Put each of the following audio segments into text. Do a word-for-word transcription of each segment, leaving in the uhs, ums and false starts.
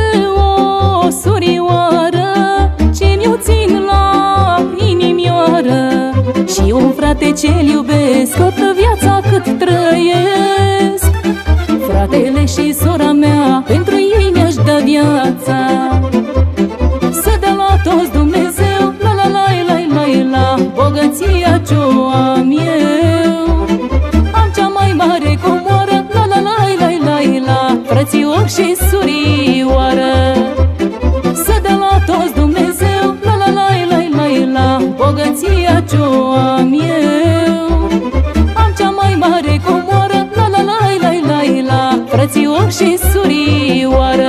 o surioară ce mi-o țin la inimioară, și un frate ce-l iubesc toată viața cât trăiesc. Fratele și sora mea, pentru ei mi-aș da viața. Să dea la toți Dumnezeu, la la la la la la, bogăția ce-o am eu. Am cea mai mare comoară, la la la la la la, frățioc și surioară. Să dea la toți Dumnezeu, la la la la la la, bogăția ce-o am eu. Am cea mai mare comoară, la la la la la la, frățioc și surioară.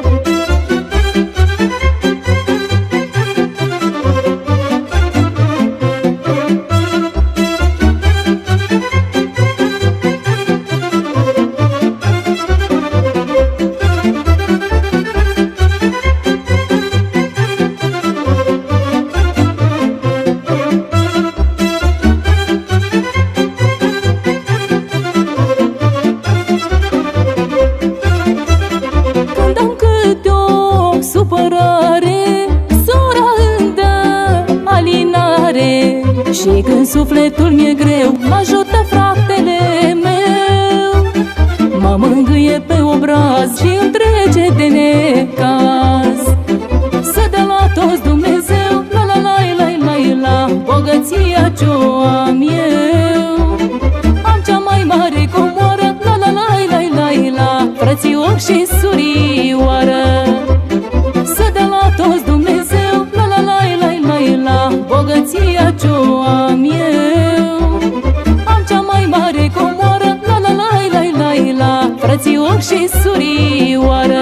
Și când sufletul mi-e greu, m-ajută fratele meu. Mă mângâie pe obraz și întrege de necaz. Să dea la toți Dumnezeu, la la la la la la, bogăția ce-o am eu. Am cea mai mare comoară, la la la la la la, frățioc și surioară. Să dea la toți Dumnezeu, la la la la la la, bogăția ce-o am eu. Am cea mai mare comoară, la la la la la la, frățioc și surioară.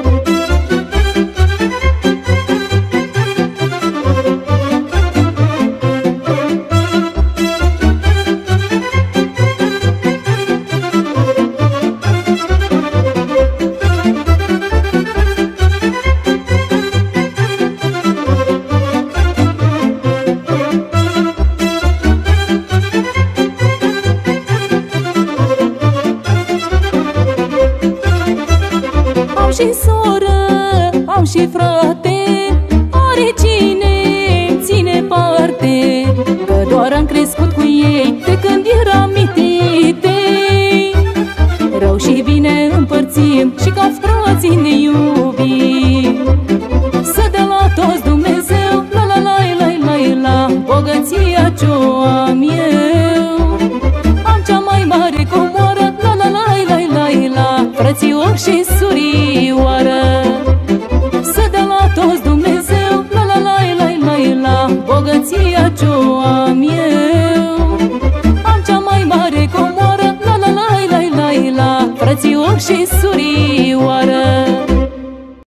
Am și soră, am și frate, are cine ține parte, că doar am crescut cu ei de când eram mititei. Rău și bine împărțim și ca frații ne iubim. Să dea la toți Dumnezeu, la la la la la la, bogăția ce-o am eu. Am cea mai mare comoară, la la la la la la, frățioc și surioară. Să dea la toți Dumnezeu, la la la la la la, bogăția ce-o am eu. Am cea mai mare comoară, la la la la la la, frățioc și surioară.